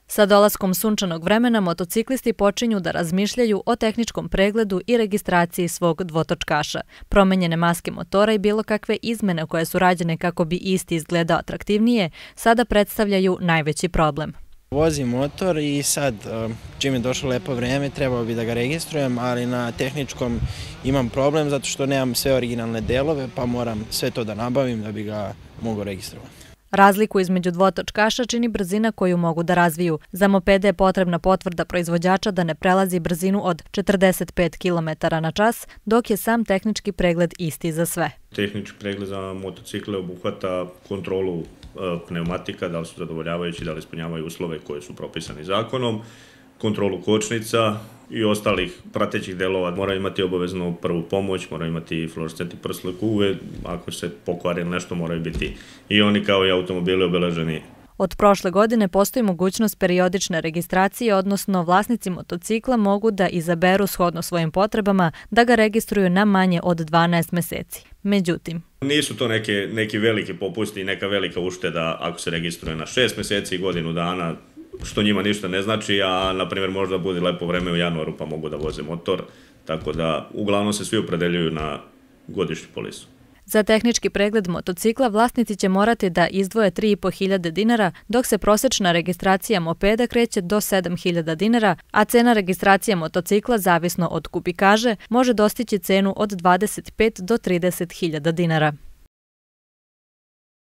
Sa dolaskom sunčanog vremena motociklisti počinju da razmišljaju o tehničkom pregledu i registraciji svog dvotočkaša. Promenjene maske motora i bilo kakve izmene koje su rađene kako bi isti izgledao atraktivnije, sada predstavljaju najveći problem. Vozim motor i sad, čim je došlo lepo vreme, trebao bi da ga registrujem, ali na tehničkom imam problem zato što nemam sve originalne delove, pa moram sve to da nabavim da bi ga mogao registrovati. Razliku između dvotočkaša čini brzina koju mogu da razviju. Za mopede je potrebna potvrda proizvođača da ne prelazi brzinu od 45 km/h, dok je sam tehnički pregled isti za sve. Tehnički pregled za motocikle obuhvata kontrolu pneumatika, da li su zadovoljavajući, da li ispunjavaju uslove koje su propisani zakonom, kontrolu kočnica i ostalih pratećih delova. Moraju imati obaveznu prvu pomoć, moraju imati fluorescentni prsluk UV, ako se pokvari nešto moraju biti i oni kao i automobili obeleženi. Od prošle godine postoji mogućnost periodične registracije, odnosno vlasnici motocikla mogu da izaberu shodno svojim potrebama da ga registruju na manje od 12 meseci. Međutim, nisu to neki veliki popusti i neka velika ušteda ako se registruje na 6 meseci i godinu dana, što njima ništa ne znači, a na primjer možda bude lepo vreme u januaru pa mogu da voze motor, tako da uglavnom se svi opredeljuju na godišnju polisu. Za tehnički pregled motocikla vlasnici će morati da izdvoje 3.500 dinara, dok se prosečna registracija mopeda kreće do 7.000 dinara, a cena registracije motocikla, zavisno od kubikaže, može dostići cenu od 25 do 30.000 dinara.